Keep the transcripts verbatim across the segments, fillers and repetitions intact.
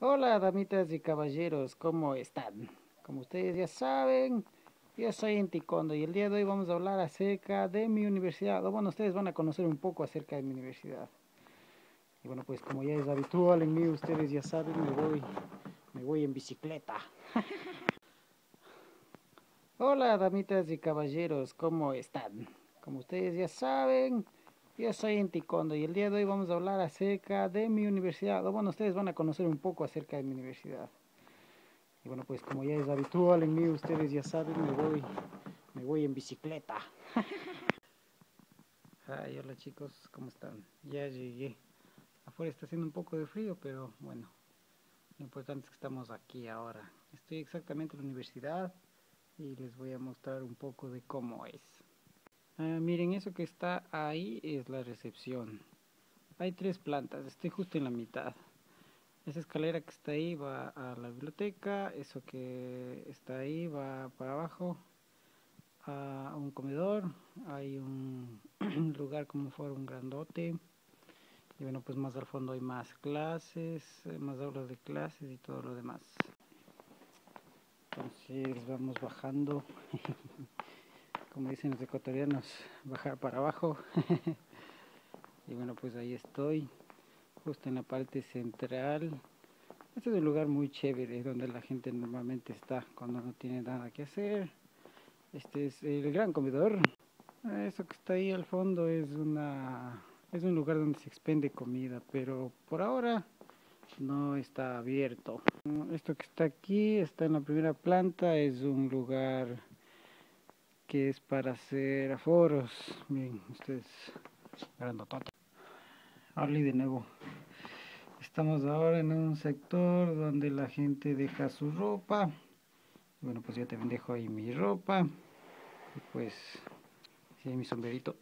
Hola, damitas y caballeros, ¿cómo están? Como ustedes ya saben, yo soy Enticondo y el día de hoy vamos a hablar acerca de mi universidad. O bueno, ustedes van a conocer un poco acerca de mi universidad. Y bueno, pues como ya es habitual en mí, ustedes ya saben, me voy, me voy en bicicleta. Hola, damitas y caballeros, ¿cómo están? Como ustedes ya saben, yo soy Enticondo y el día de hoy vamos a hablar acerca de mi universidad. O bueno, ustedes van a conocer un poco acerca de mi universidad. Y bueno, pues como ya es habitual en mí, ustedes ya saben, me voy, me voy en bicicleta. Ay, hola chicos, ¿cómo están? Ya llegué. Afuera está haciendo un poco de frío, pero bueno, lo importante es que estamos aquí ahora. Estoy exactamente en la universidad y les voy a mostrar un poco de cómo es. Ah, miren, eso que está ahí es la recepción. Hay tres plantas, estoy justo en la mitad. Esa escalera que está ahí va a la biblioteca, eso que está ahí va para abajo a un comedor, hay un lugar como fuera un grandote, y bueno, pues más al fondo hay más clases, eh, más aulas de clases y todo lo demás. Entonces vamos bajando, como dicen los ecuatorianos, bajar para abajo. Y bueno, pues ahí estoy, justo en la parte central. Este es un lugar muy chévere, donde la gente normalmente está cuando no tiene nada que hacer. Este es el gran comedor. Eso que está ahí al fondo es una es un lugar donde se expende comida, pero por ahora no está abierto. Esto que está aquí está en la primera planta, es un lugar que es para hacer aforos. Miren ustedes, grandotote. Hola de nuevo. Estamos ahora en un sector donde la gente deja su ropa. Bueno, pues yo también dejo ahí mi ropa. Y pues, sí, mi sombrerito.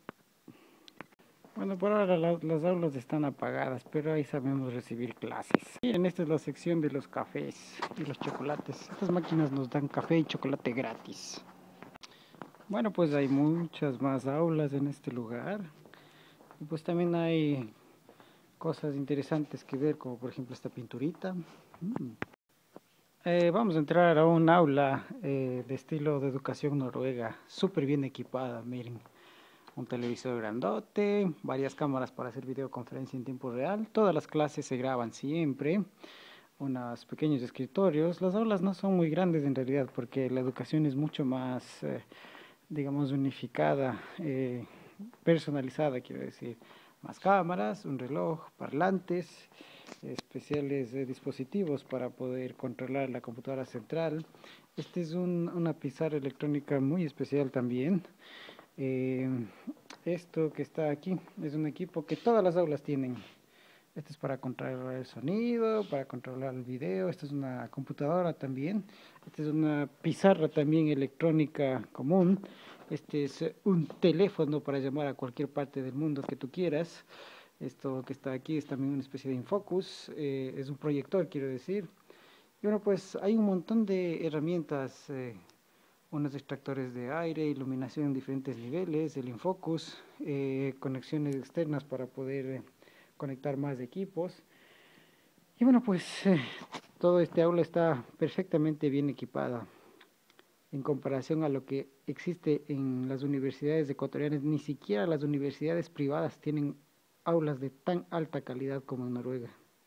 Bueno, por ahora la, las aulas están apagadas, pero ahí sabemos recibir clases. Miren, esta es la sección de los cafés y los chocolates. Estas máquinas nos dan café y chocolate gratis. Bueno, pues hay muchas más aulas en este lugar. Y pues también hay cosas interesantes que ver, como por ejemplo esta pinturita. Mm. Eh, vamos a entrar a un aula eh, de estilo de educación noruega, súper bien equipada, miren. Un televisor grandote, varias cámaras para hacer videoconferencia en tiempo real. Todas las clases se graban siempre, unos pequeños escritorios. Las aulas no son muy grandes en realidad porque la educación es mucho más, eh, digamos, unificada, eh, personalizada, quiero decir. Más cámaras, un reloj, parlantes, especiales eh, dispositivos para poder controlar la computadora central. Este es un, una pizarra electrónica muy especial también. Eh, esto que está aquí es un equipo que todas las aulas tienen. Este es para controlar el sonido, para controlar el video. Esta es una computadora también. Esta es una pizarra también electrónica común. Este es un teléfono para llamar a cualquier parte del mundo que tú quieras. Esto que está aquí es también una especie de infocus. Eh, es un proyector, quiero decir. Y bueno, pues hay un montón de herramientas. Eh, unos extractores de aire, iluminación en diferentes niveles, el infocus, eh, conexiones externas para poder eh, conectar más equipos. Y bueno, pues eh, todo este aula está perfectamente bien equipada en comparación a lo que existe en las universidades ecuatorianas. Ni siquiera las universidades privadas tienen aulas de tan alta calidad como en Noruega.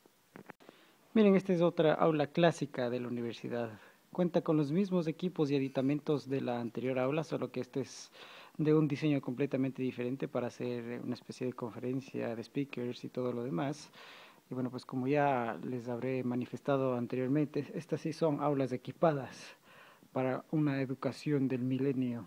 Miren, esta es otra aula clásica de la universidad. Cuenta con los mismos equipos y aditamentos de la anterior aula, solo que este es de un diseño completamente diferente para hacer una especie de conferencia de speakers y todo lo demás. Y bueno, pues como ya les habré manifestado anteriormente, estas sí son aulas equipadas para una educación del milenio.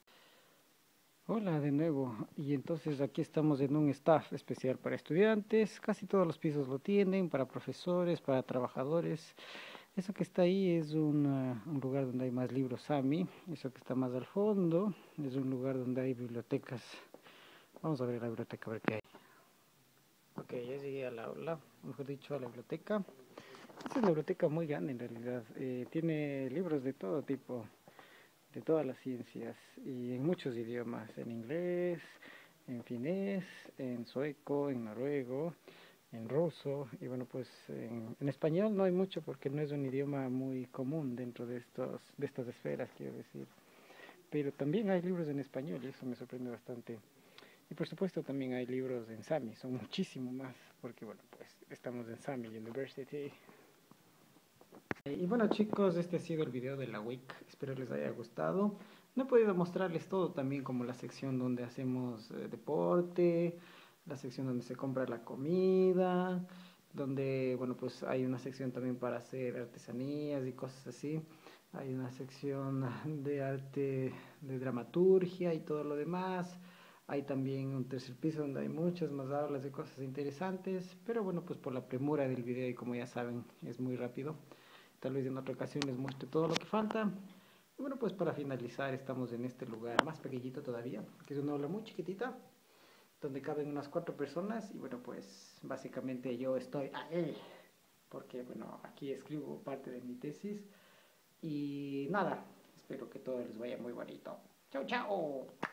Hola de nuevo, y entonces aquí estamos en un staff especial para estudiantes, casi todos los pisos lo tienen, para profesores, para trabajadores. Eso que está ahí es un, uh, un lugar donde hay más libros Sami, eso que está más al fondo es un lugar donde hay bibliotecas. Vamos a ver la biblioteca, a ver qué hay. Ok, ya llegué al aula, mejor dicho a la biblioteca. Esta es una biblioteca muy grande en realidad, eh, tiene libros de todo tipo, de todas las ciencias y en muchos idiomas, en inglés, en finés, en sueco, en noruego, en ruso, y bueno, pues en, en español no hay mucho porque no es un idioma muy común dentro de estos, de estas esferas, quiero decir. Pero también hay libros en español y eso me sorprende bastante. Y por supuesto también hay libros en Sami, son muchísimo más, porque bueno, pues estamos en Sami University. Y bueno chicos, este ha sido el video de la week, espero les haya gustado. No he podido mostrarles todo también, como la sección donde hacemos eh, deporte, la sección donde se compra la comida, donde bueno pues hay una sección también para hacer artesanías y cosas así. Hay una sección de arte, de dramaturgia y todo lo demás. Hay también un tercer piso donde hay muchas más aulas de cosas interesantes, pero bueno, pues por la premura del video y como ya saben, es muy rápido. Tal vez en otra ocasión les muestre todo lo que falta. Y bueno, pues para finalizar estamos en este lugar más pequeñito todavía, que es una aula muy chiquitita, donde caben unas cuatro personas. Y bueno, pues básicamente yo estoy ahí, porque bueno, aquí escribo parte de mi tesis. Y nada, espero que todo les vaya muy bonito. Chao, chao.